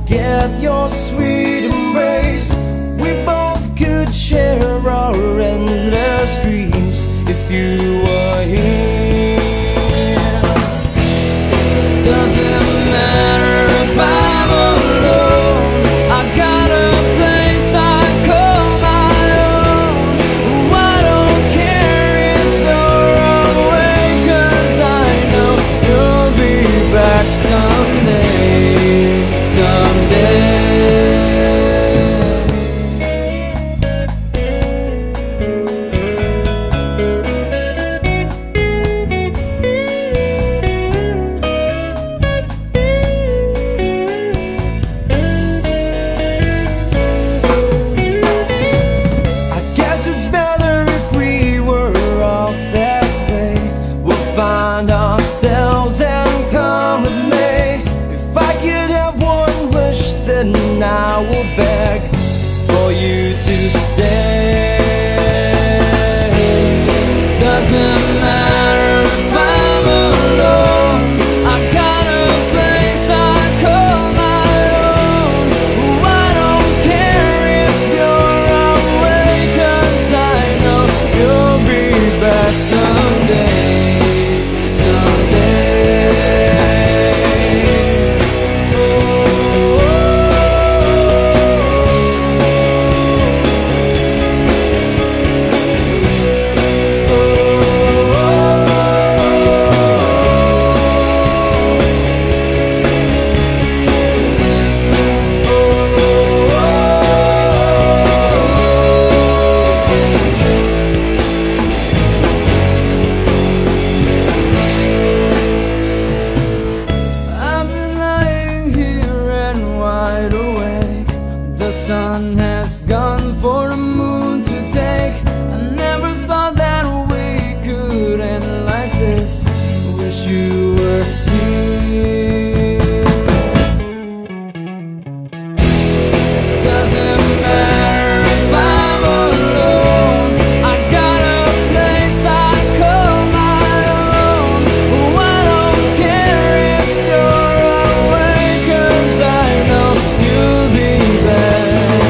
forget your sweet embrace. We both could share our endless dreams if you were here. Doesn't matter if I'm alone, I got a place I call my own. I don't care if you're away, 'cause I know you'll be back someday, someday. Find ourselves and come with me. If I could have one wish, then I will beg for you to stay. Doesn't matter if I'm alone, I got a place I call my own. I don't care if you're away, 'cause I know you'll be back someday. The sun has gone for the moon to take. I never thought that we could end like this. Wish you were here. Doesn't matter if I'm alone, I got a place I call my own. I don't care if you're away, 'cause I know you'll be back.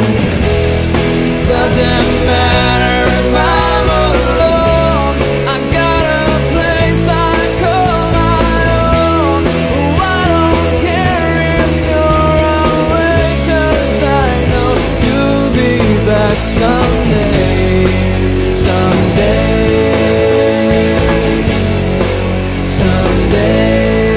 Doesn't matter if I'm alone, I got a place I call my own. I don't care if you're away, 'cause I know you'll be back someday, someday, someday.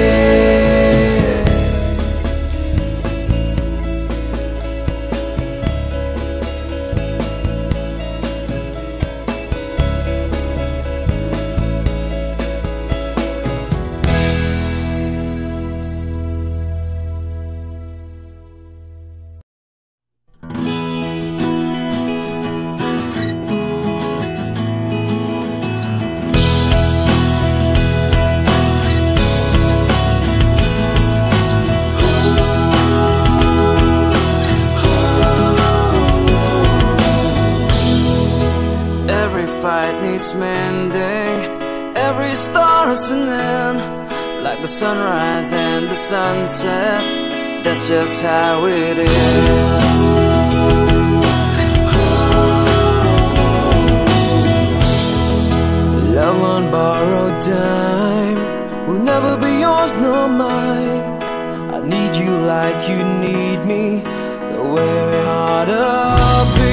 Fight needs mending, every star's an end, like the sunrise and the sunset. That's just how it is. Love on borrowed time will never be yours nor mine. I need you like you need me, the way we ought to be.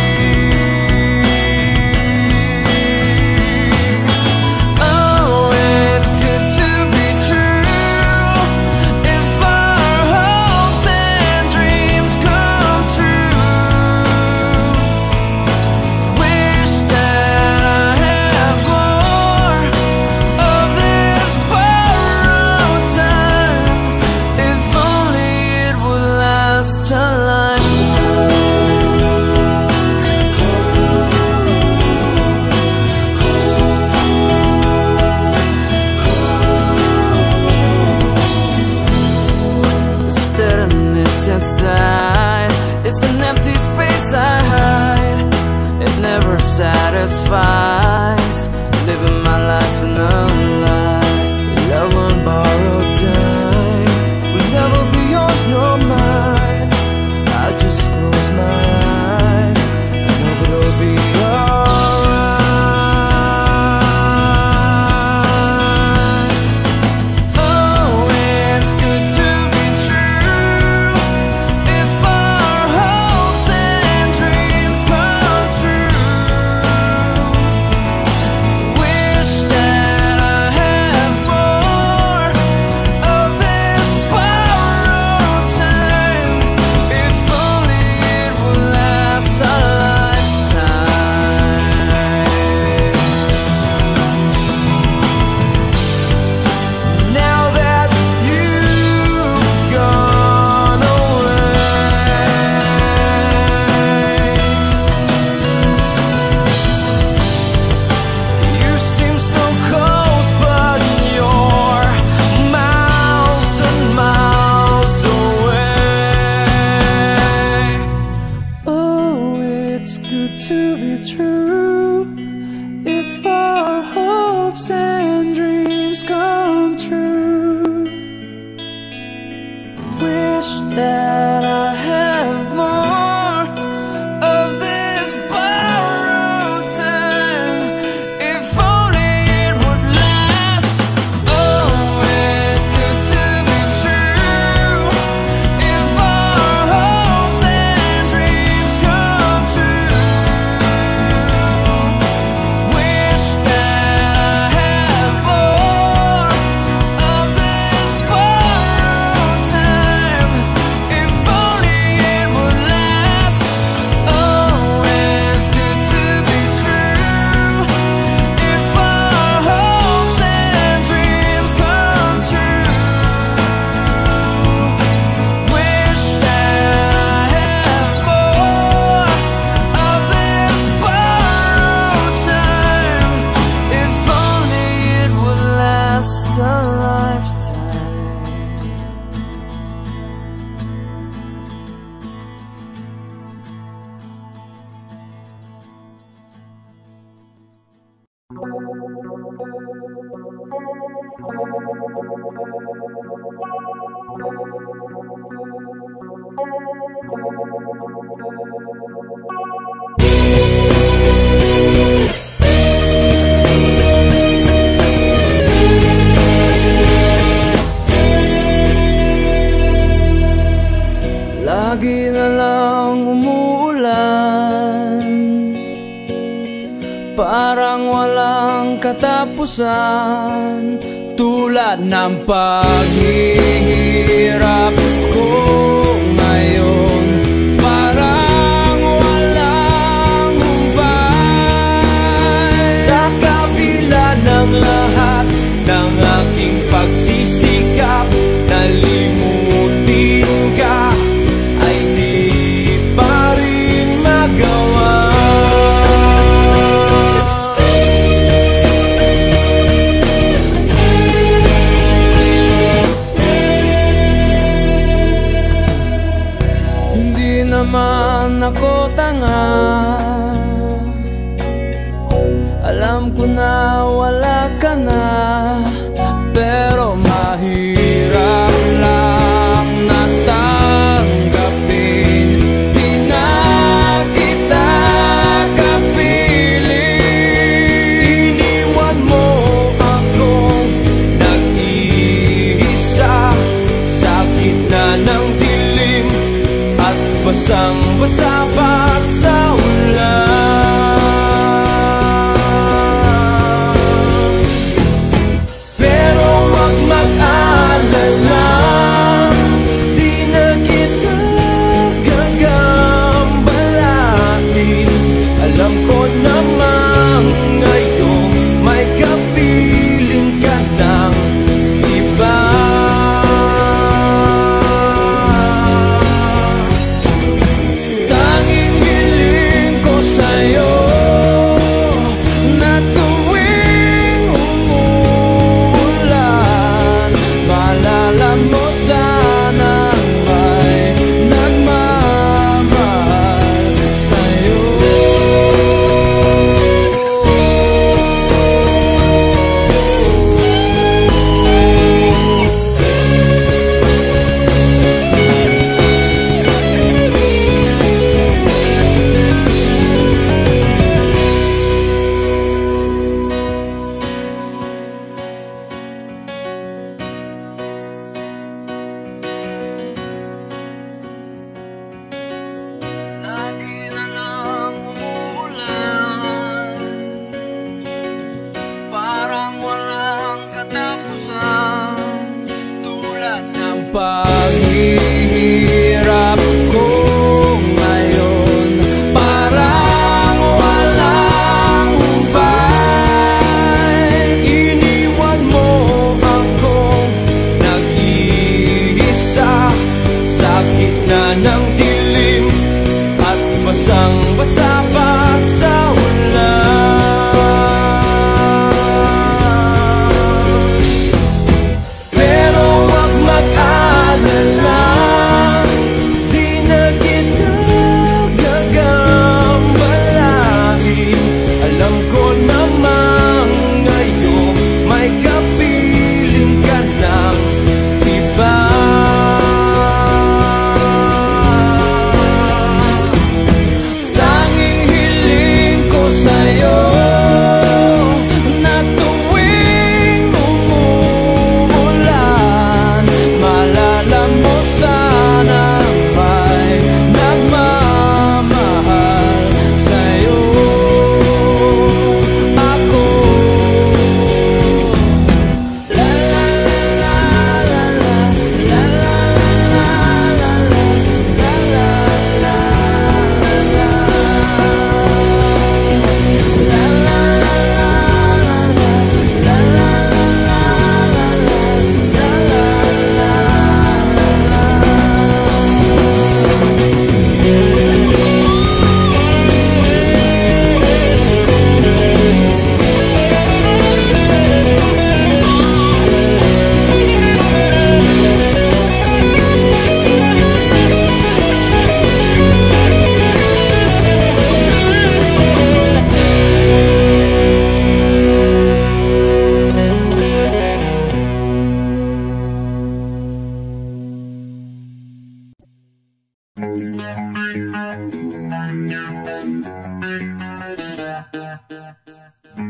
Inside, it's an empty space I hide. It never satisfies, living my life in a lie. Love on borrowed time will never be yours nor mine. true, if our hopes and dreams come true. Wish that I have more of this borrowed time. If only it would last. Oh, it's good to be true. If our hopes and dreams come true. Wish that I had more of this borrowed time. If only it would last. Oh, it's good to be true. If our hopes and dreams come true. Wish that I had more of this borrowed time. If only it would last a lifetime. Lagi na lang umuulan, parang walang katapusan. Tulad ng paghihirap ko ngayon, parang walang humpay. Sa kabila ng lahat ng aking pagsisikap, nalimutin ka ay di pa rin magawa. Hindi naman ako tanga, alam ko na wala ka na, pero mahirap lang na tanggapin. Di na kita kapiling. Iniwan mo akong nag-iisa sa gitna ng dilim at basang-basa pa sa ulan. Pero wag mag-alala, di na kita gagambalain. Alam ko namang ngayon may kapiling ka ng iba. Tanging hiling ko sa'yo na tuwing umuulan, maalala mo sanang may nagmamahal sa'yo.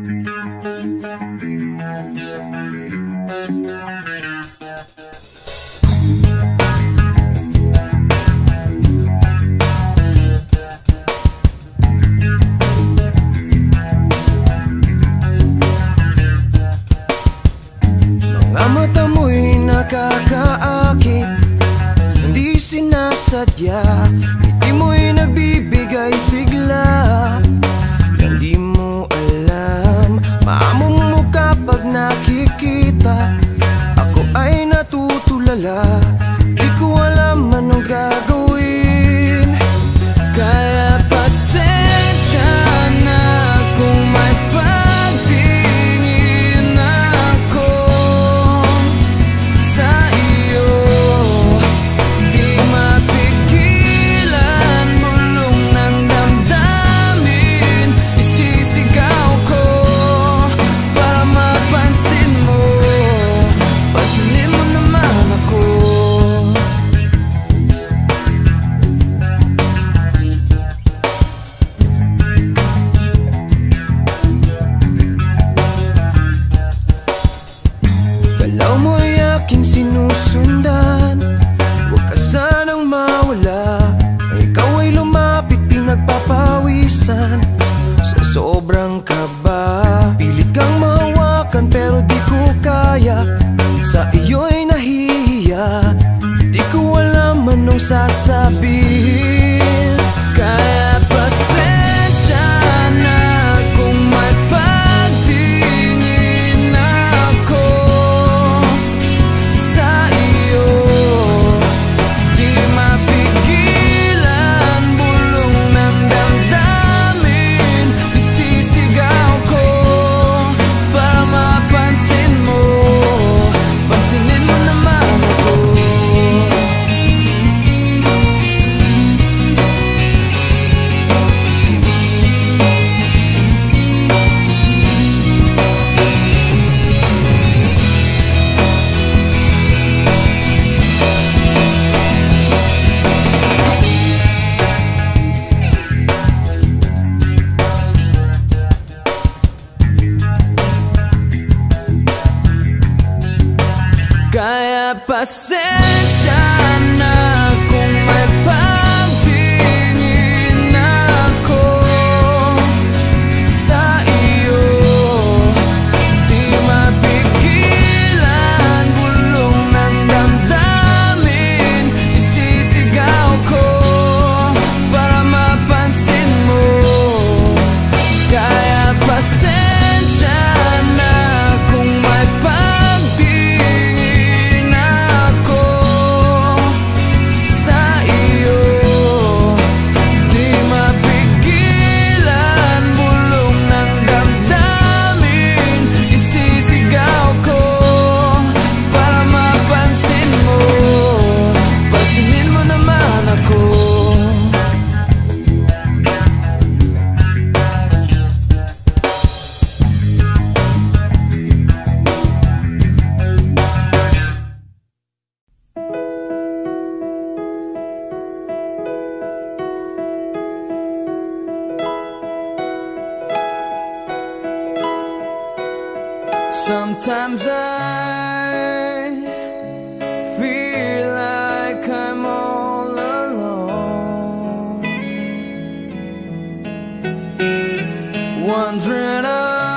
Mga mata mo'y nakakaakit, hindi sinasadya. Ngiti mo'y nagbibigay sigla. Hindi mo alam, maamong mo kapag nakikita. Ako ay natutulala, di ko alam anong gagawin. Kaya pasensya na kung may pagtingin ako sa iyo. Di mapigilan, bulong ng damdamin, isisigaw ko para mapansin mo. Pansinin mo naman ako. Galaw mo'y aking sinusundan, huwag ka sanang mawala. Ikaw ay lumapit, pinagpapawisan sa sobrang kaba. Pilit kang mahawakan pero di ko kaya, sa iyo'y nahihiya. Di ko alam anong sasabihin. Kaya pasensya na kung may pagtingin ako sa iyo. Di mapigilan, bulong ng damdamin, isisigaw ko para mapansin mo. Pansinin mo naman ako. Kaya pasensya na kung may pagtingin ako sa iyo. Di mapigilan, bulong ng damdamin, isisigaw ko para mapansin mo. Kaya pasensya na kung may pagtingin ako sa iyo. Di mapigilan, bulong ng damdamin, isisigaw ko para mapansin mo. Pansinin mo naman ako. Sometimes I feel like I'm all alone, wondering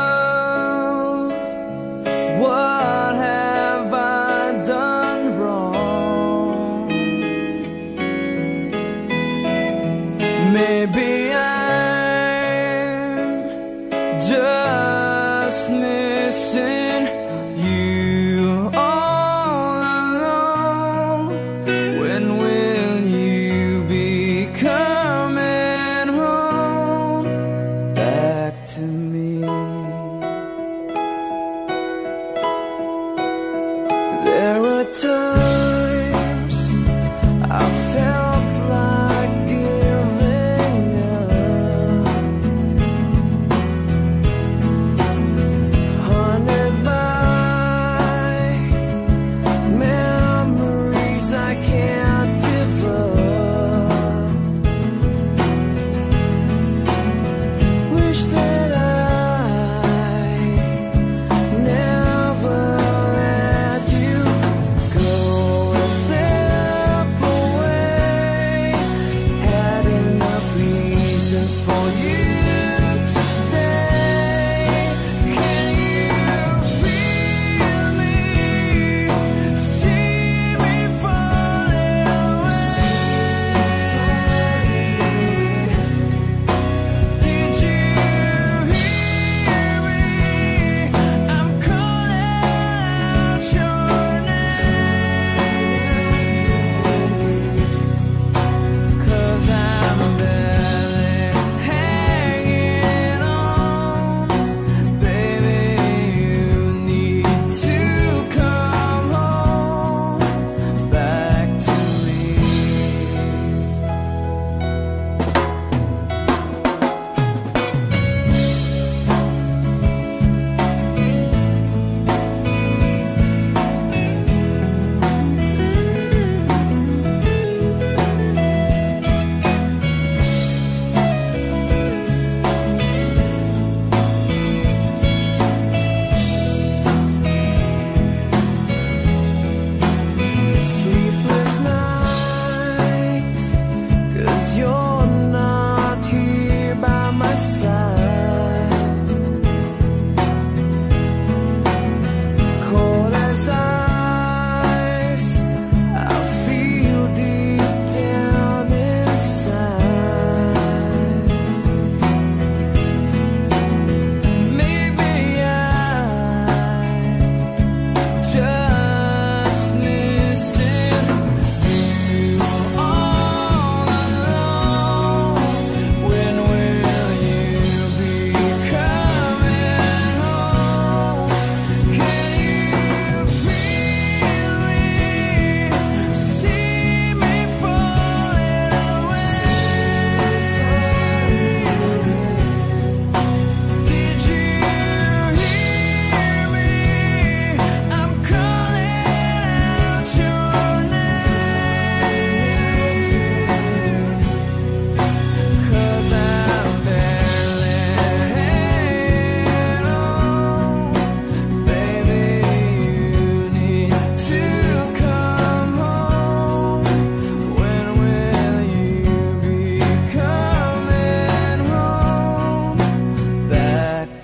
what have I done wrong. Maybe I'm just missing you all alone. When will you be coming home back to me? There were times I felt like giving up.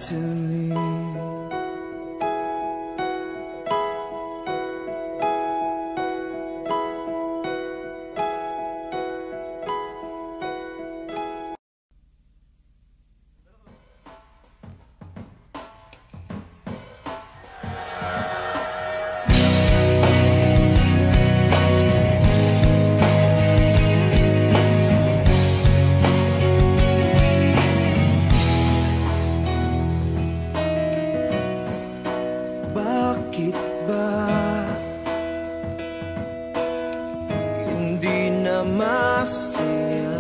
to me. Bakit ba hindi na masaya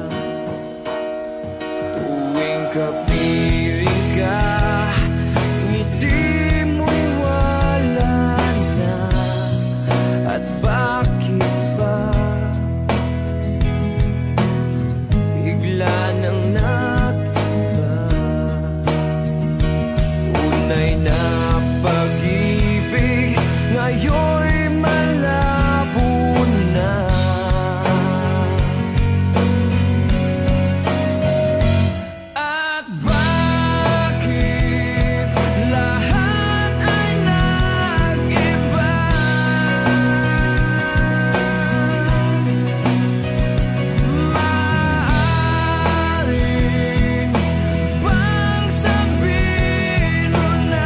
tuwing kapiling ka? Ngiti mo'y wala na. At bakit ba bigla nang nag-iba? Tunay na pag-ibig ngayon'y malabo na. At bakit lahat ay nag-iba? Maaaring bang sabihin mo na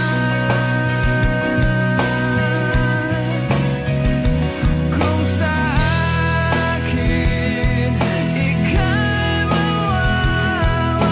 kung sa akin ika'y mawawala?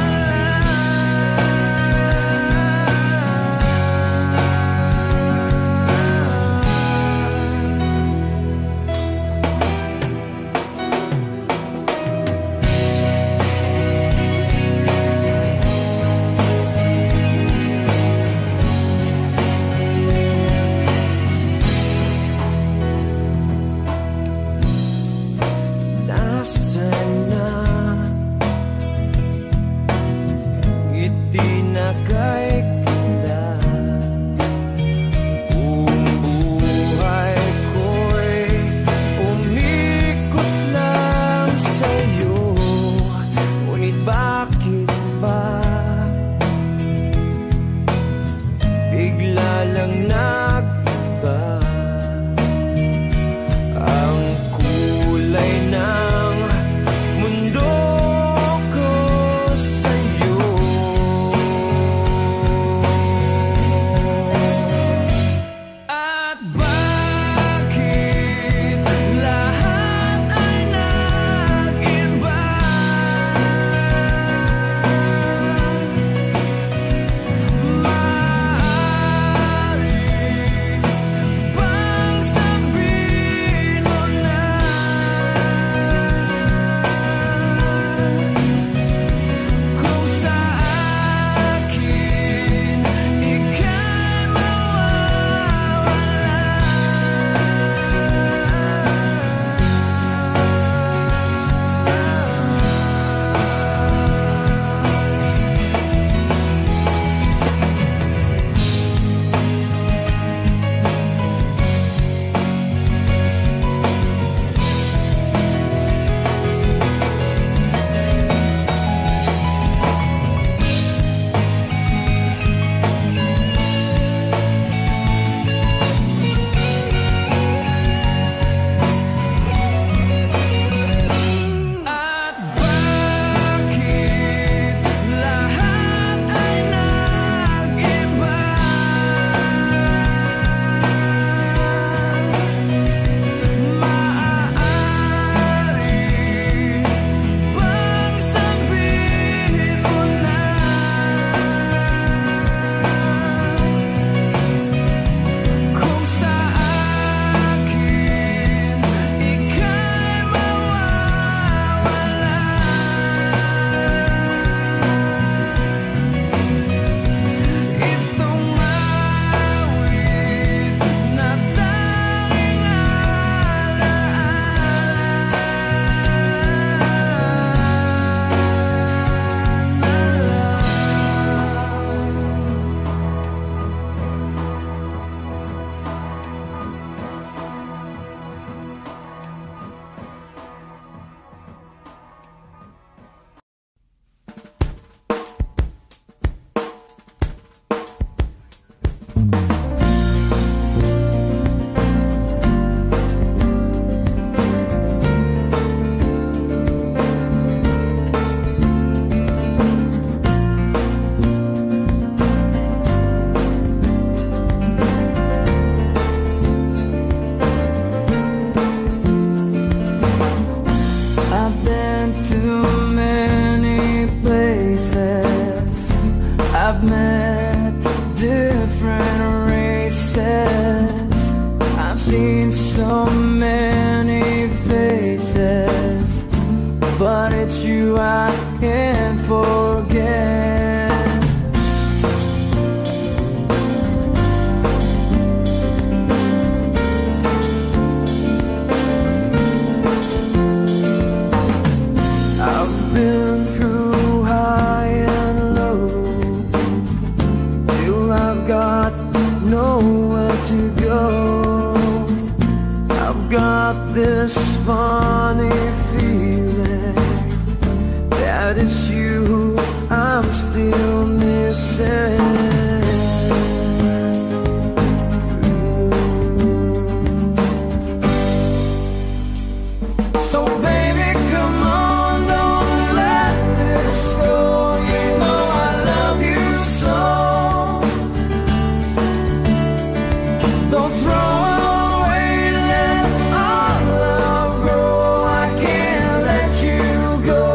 Nasaan na ngiti na kay kita? Buong buhay ko'y umikot lang sa'yo. Ngunit bakit ba bigla lang nag-iba ang kulay ng mundo ko sa'yo? I've met different races, I've seen so many faces, but it's you I can't forget. I've been through high and low, till I've got nowhere to go. I've got this funny feeling that it's you I'm still missing. So baby, come on, don't let this go. You know I love you so. Don't throw away, let our love grow. I can't let you go.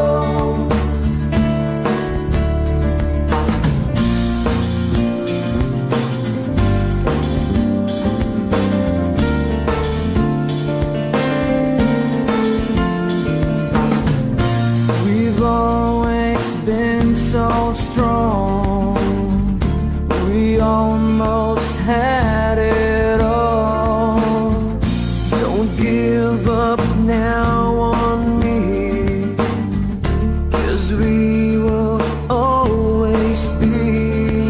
We've always been so strong, we almost had it all. Don't give up now on me, 'cause we will always be.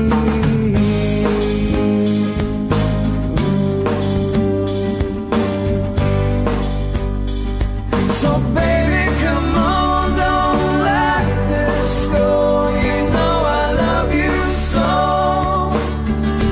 So baby, come on, don't let this go. You know I love you so.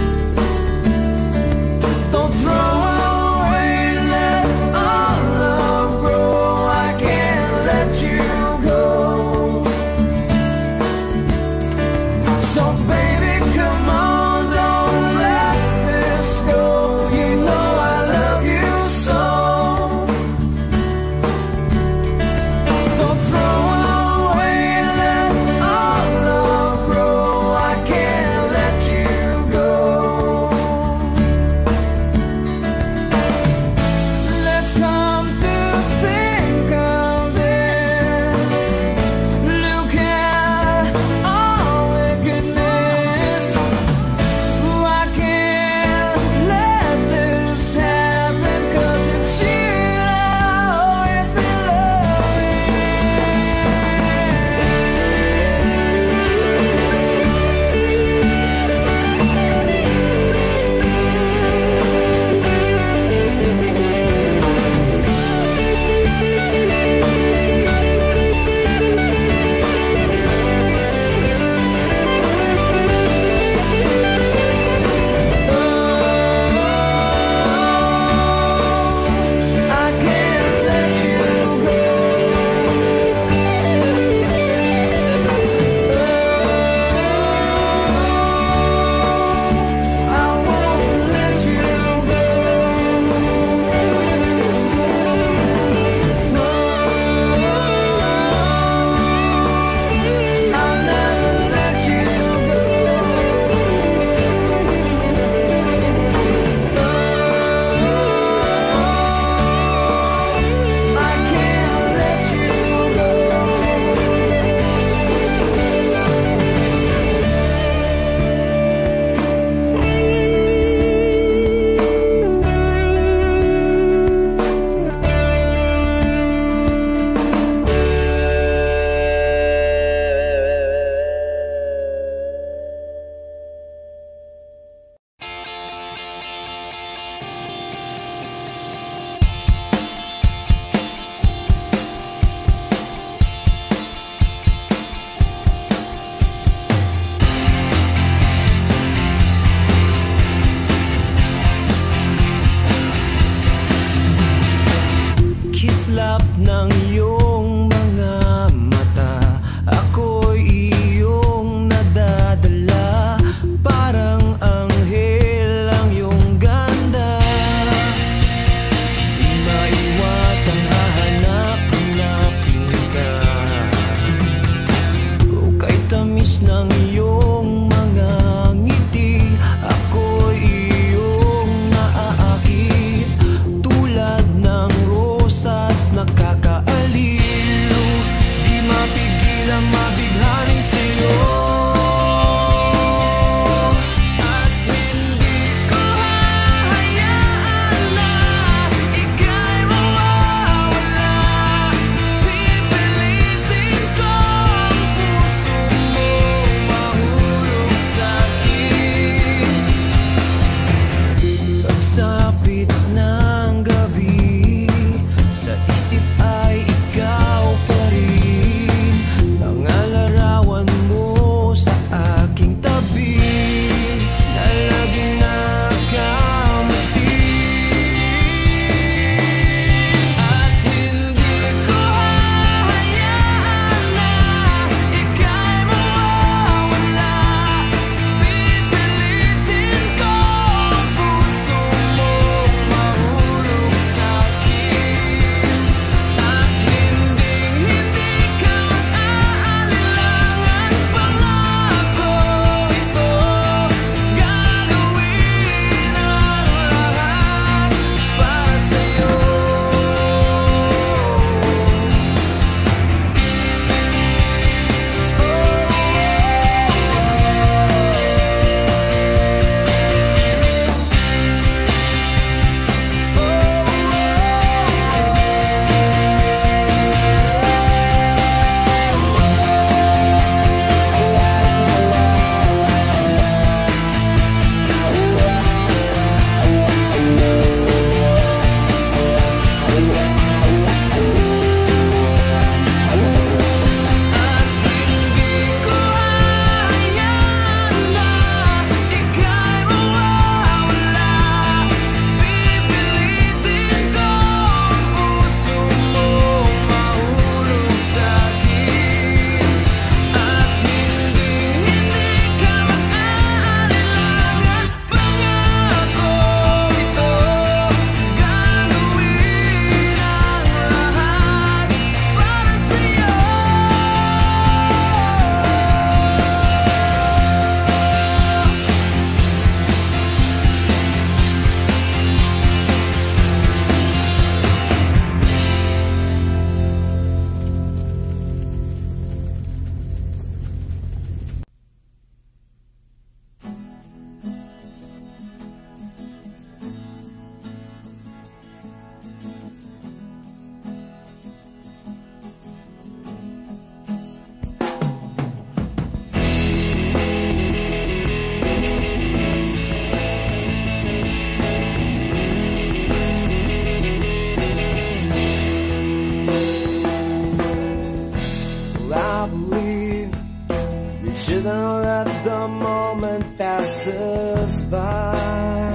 moment passes by.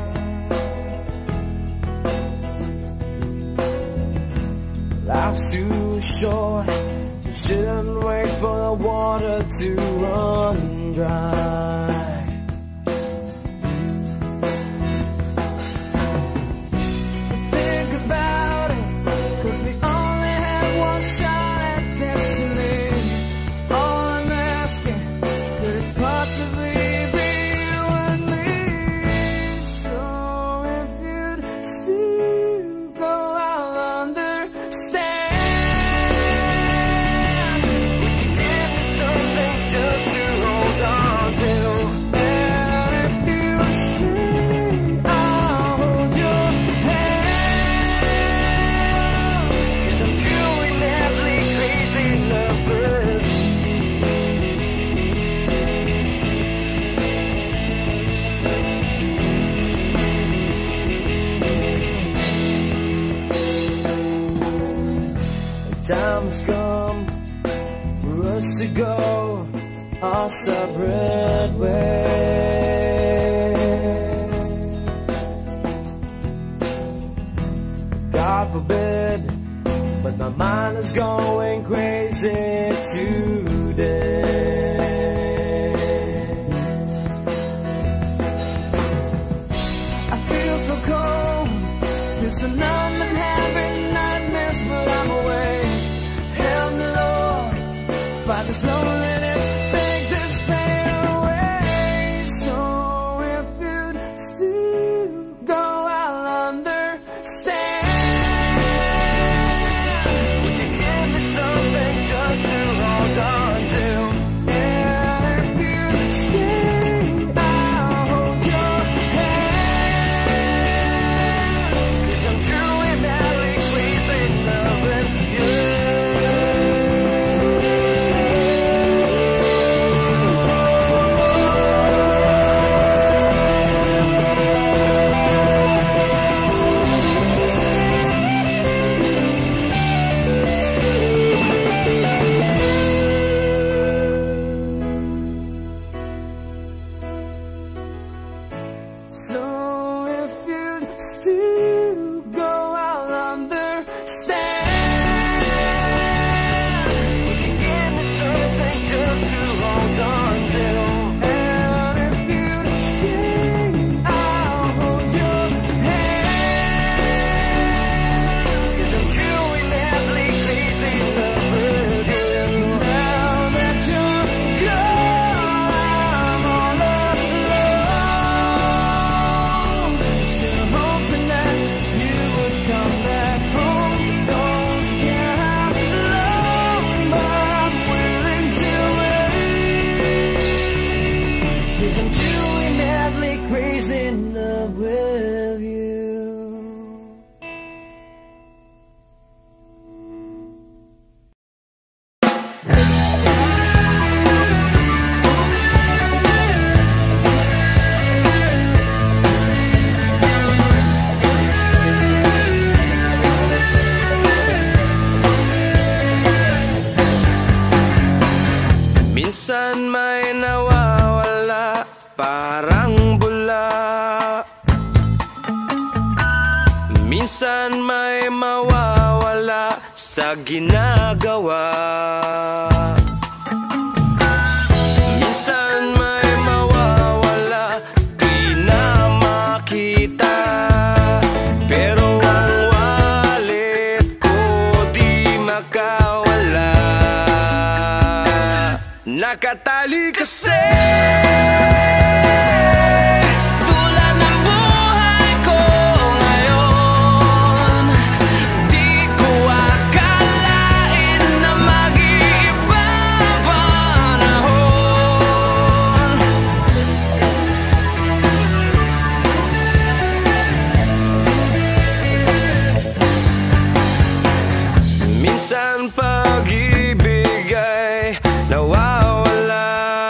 Life's too short, you shouldn't wait for the water to run dry. Think about it, 'cause we only have one shot at destiny. All I'm asking, could it possibly be you and me? So if you'd still go, I'll understand. Would you give me something just to hold on to? And if you stay, I'll hold your hand. 'Cause I'm truly madly crazy in love with you. Time's come for us to go our separate ways. God forbid, but my mind is going crazy today. I feel so cold, feel so numb and having nightmares, but I'm awake. Help me, Lord, fight this loneliness, take this pain away. So if you'd still go, I'll understand. Would you give me something just to hold on to? And if you'd stay, I'll hold your hand. 'Cause I'm truly madly crazy in love with you. So if you'd still go, I'll understand. Would you give me something just to hold on to? And if you'd stay, I'll hold your hand. 'Cause I'm truly madly crazy in love with you. Now that you're gone, I'm all alone. Still hoping that you would come back home. Don't care how long, but I'm willing to wait. 'Cause I'm truly madly crazy in love with you. Minsan may nawawala, parang bula. Minsan may mawawala sa ginagawa. Minsan may mawawala, di na makita. Pero ang wallet ko di makawala. Nakatali kasi tulad ng buhay ko ngayon. Di ko akalain na mag-iiba panahon. Minsan pag-ibig ay nawawala.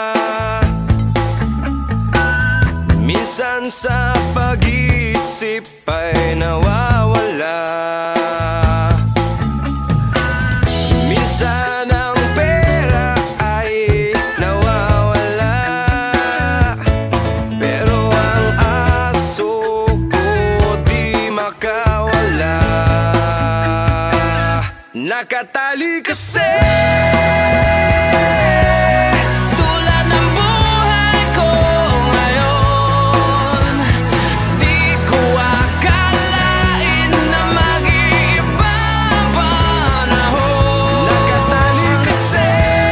Minsan sa pag-iisip ay nawawala. Minsan ang pera ay nawawala. kasi. Tulad ng buhay ko ngayon, di ko akalain na mag-iiba ang panahon. Nakatali kasi.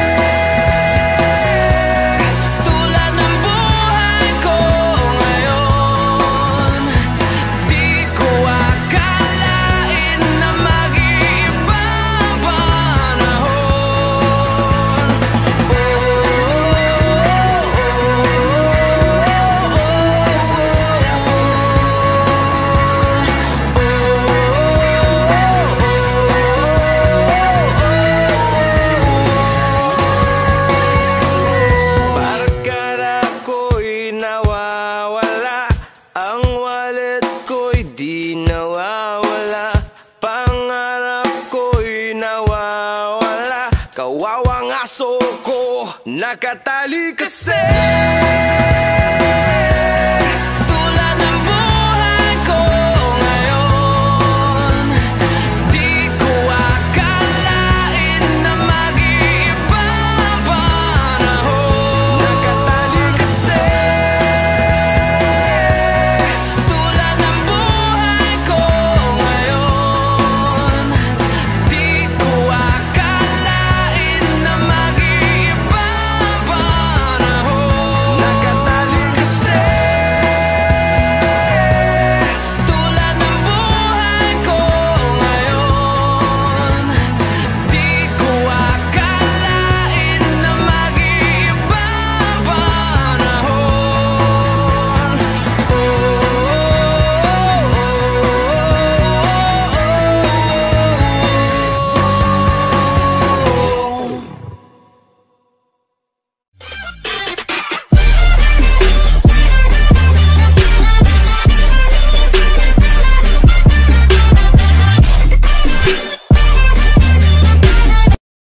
Tulad ng buhay ko ngayon, di ko akalain na mag-iiba ang panahon. Bakit ako'y nawawala? Ang wallet ko'y di nawawala. Pangarap ko'y nawawala. Kawawang aso ko nakatali kasi.